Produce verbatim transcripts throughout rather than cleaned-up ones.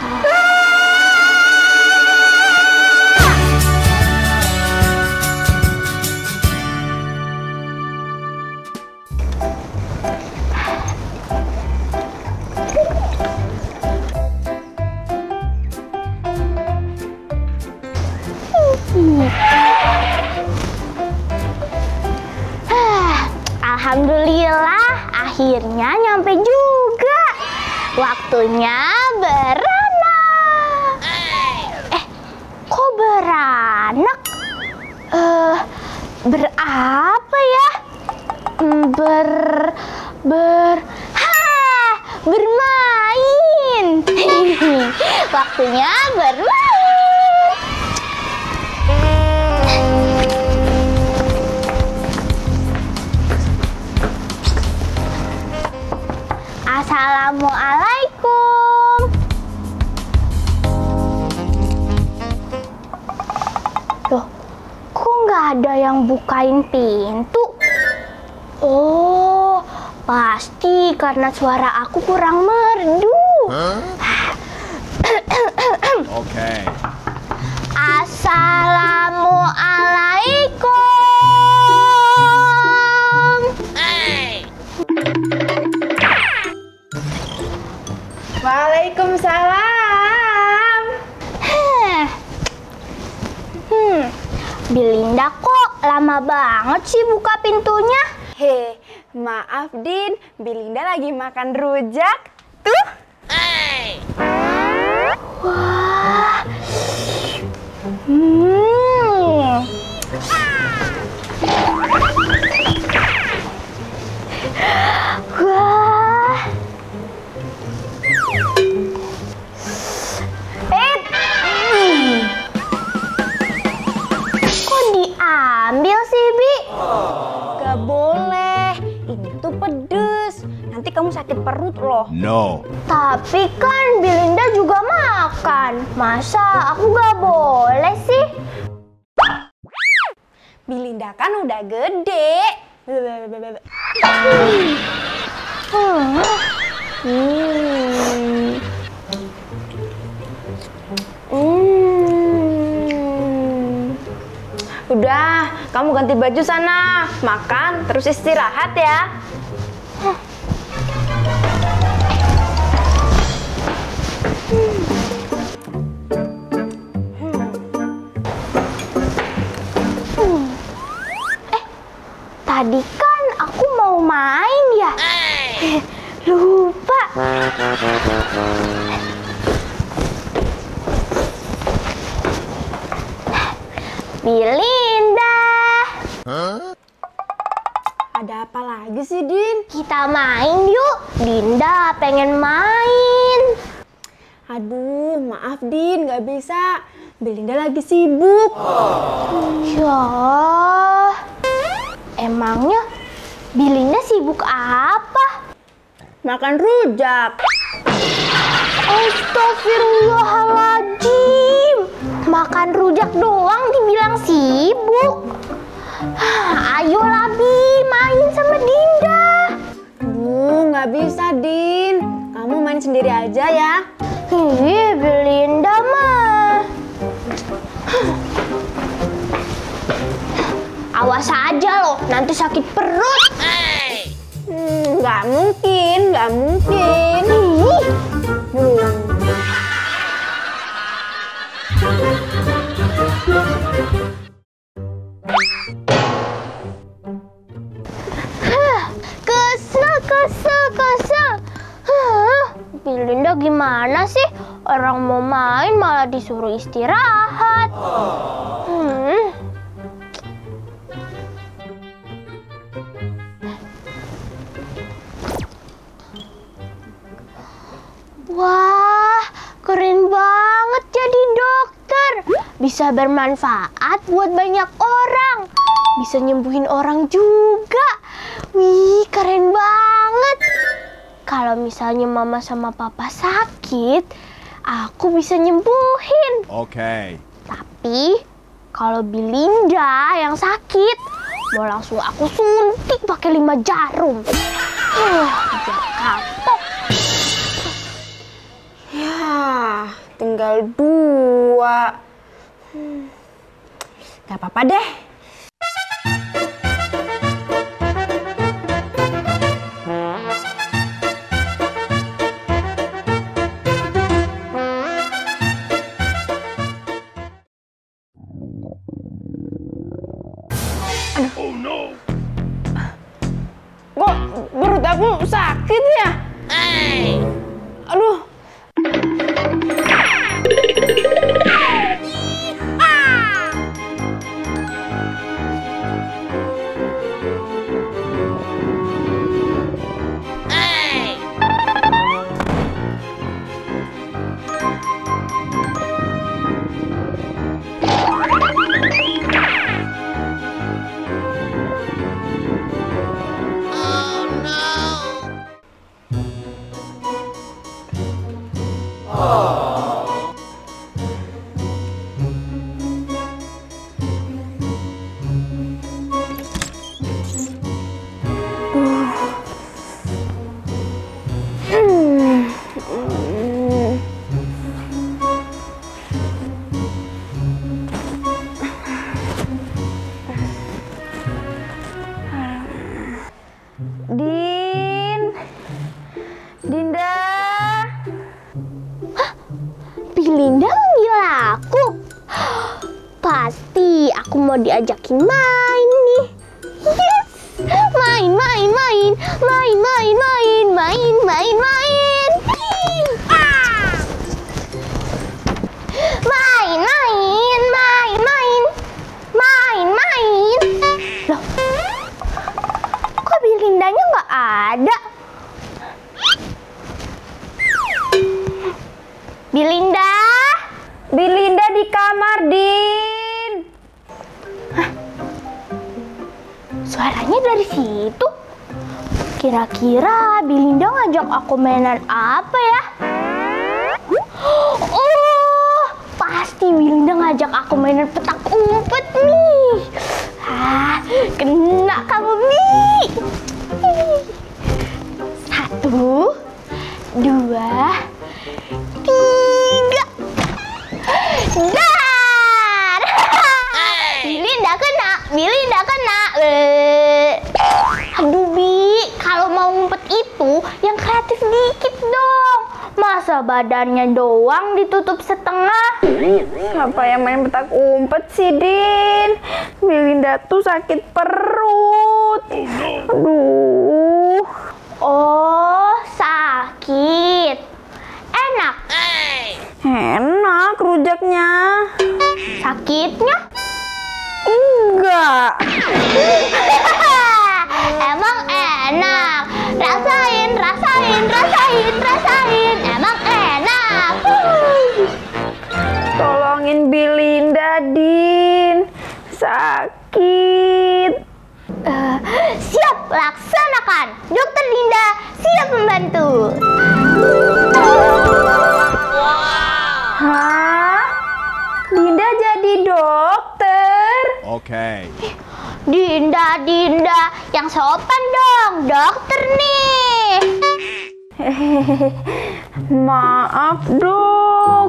Alhamdulillah, akhirnya nyampe juga. Waktunya beranak. Eh, kok beranak? Eh, berapa ya? Ber, ber, ha, bermain. Waktunya bermain. Assalamualaikum. Loh, kok nggak ada yang bukain pintu? Oh, pasti karena suara aku kurang merdu. Huh? Oke. Okay. Assalamualaikum. Waalaikumsalam. Hmm, Belinda kok lama banget sih buka pintunya? He, maaf Din, Belinda lagi makan rujak. Tuh. Hey. Wah. Hmm. Wah. Eh. Hmm. Kok diambil sih, Bi? Gak boleh, ini tuh pedes. Nanti kamu sakit perut loh. No. Tapi kan Belinda juga makan. Masa aku gak boleh sih? Belinda kan udah gede. Hmm. Hmm. Hmm. Udah, kamu ganti baju sana. Makan, terus istirahat ya. Tadi kan aku mau main ya. Lupa. Belinda. Huh? Ada apa lagi sih, Din? Kita main yuk. Dinda pengen main. Aduh, maaf Din, nggak bisa. Belinda lagi sibuk. Ya. Emangnya Belinda sibuk apa? Makan rujak. Astagfirullahaladzim. Makan rujak doang dibilang sibuk. Ayolah Bi, main sama Dinda. Aduh, nggak bisa Din. Kamu main sendiri aja ya. Ih, Belinda mah. Awas aja loh, nanti sakit perut. Hmm, nggak mungkin, nggak mungkin. Ih. Hmm. Hah, kesel, kesel, kesel. Hah, Belinda gimana sih? Orang mau main malah disuruh istirahat. Hmm. Wah, keren banget jadi dokter. Bisa bermanfaat buat banyak orang. Bisa nyembuhin orang juga. Wih, keren banget. Kalau misalnya mama sama papa sakit, aku bisa nyembuhin. Oke. Okay. Tapi, kalau Belinda yang sakit, mau langsung aku suntik pakai lima jarum. Uh, biar kapok. Ya, tinggal dua. Hmm. Gak apa-apa deh. Oh no. Kok perut aku sakit ya? Hey. Aduh. Din, Dinda. Hah? Belinda manggil aku? Pasti aku mau diajakin main nih. Yes! Main, main, main, main, main, main, main, main, main. Ah! Main, main, main, main, main, main. Loh, kok Belindanya nggak ada? Belinda, Belinda di kamar, Din. Hah? Suaranya dari situ. Kira-kira Belinda ngajak aku mainan apa ya? Oh, pasti Belinda ngajak aku mainan petak umpet nih. Hah, kena kamu, Mi. Satu, dua, tiga. Dar! Belinda kena, Belinda kena. Eh. Aduh, Bi, kalau mau ngumpet itu yang kreatif dikit dong. Masa badannya doang ditutup setengah? Siapa yang main petak umpet sih, Din? Belinda tuh sakit perut. Aduh. Oh, sakit. Enak. Enak rujaknya. Sakitnya? Enggak. Emang enak. Rasain, rasain, rasain, rasain. Emang enak. Tolongin Belinda, Din. Sakit. Uh, siap, laksanakan. Dokter Dinda siap membantu. Hah? Dinda jadi dokter? Okay. Dinda, Dinda, yang sopan dong, dokter nih. Hehehe. Maaf, Dok.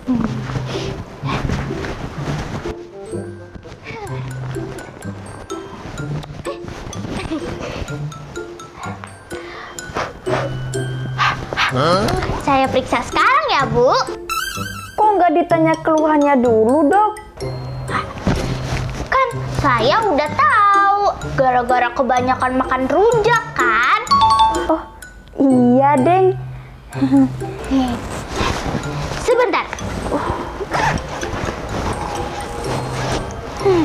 Huh? Saya periksa sekarang ya, Bu. Kok nggak ditanya keluhannya dulu, Dok? Kan saya udah tahu gara-gara kebanyakan makan rujak kan. Oh, iya, Deng. Sebentar. Hmm.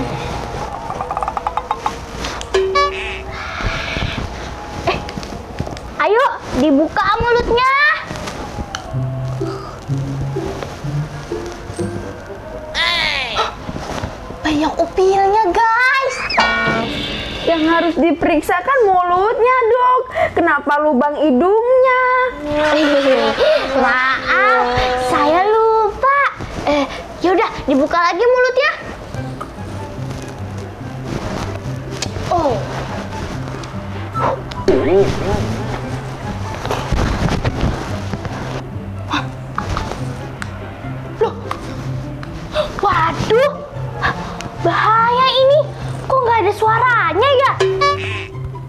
Eh, ayo dibuka mulutnya. Banyak upilnya, guys. Yang harus diperiksa kan mulutnya, Dok. Kenapa lubang hidungnya? Maaf, saya lupa. Eh, yaudah dibuka lagi mulutnya. Oh.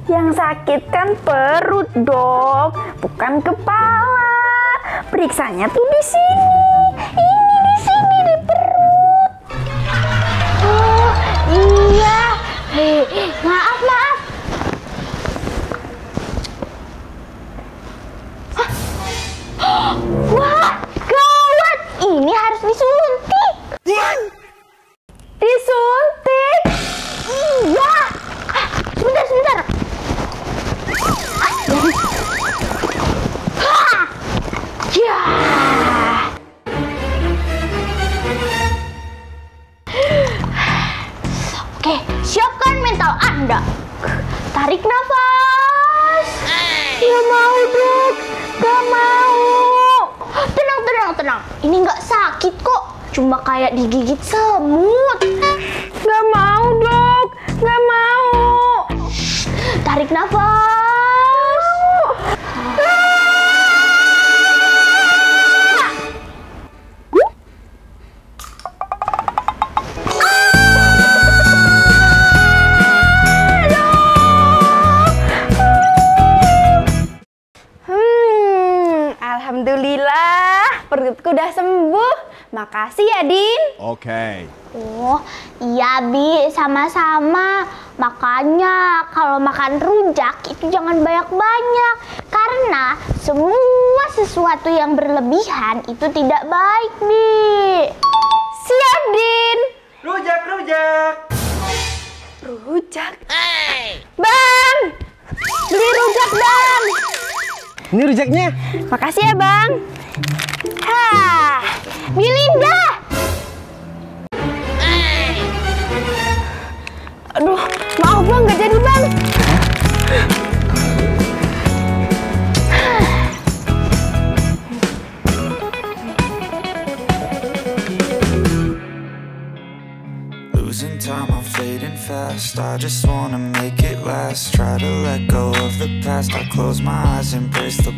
Yang sakit kan perut, Dok, bukan kepala. Periksanya tuh di sini. Ini di sini di perut. Oh, iya. Hei, maaf, maaf. Hah? Wah, gawat. Ini harus disuntik. Disuntik? Iya. Ah, sebentar, sebentar. Hah! Ya. Oke, siapkan mental Anda. Tarik nafas. Gak mau, Dok. Gak mau. Tenang, tenang, tenang. Ini nggak sakit kok. Cuma kayak digigit semut. Gak mau, Dok. Gak mau. Tarik nafas. Hmm, alhamdulillah perutku udah sembuh. Makasih ya, Din. Okay. Oh, iya Bi, sama-sama. Makanya kalau makan rujak itu jangan banyak-banyak. Karena semua sesuatu yang berlebihan itu tidak baik, Bi. Siap, Din. Rujak, rujak. Rujak. Bang, beli rujak, Bang. Ini rujaknya. Makasih ya, Bang. Hah, Bilinda. Aduh, maaf Bang, nggak jadi Bang. Losing time, I'm fading fast. I just wanna make it last. Try to let go of the past. I close my eyes, embrace the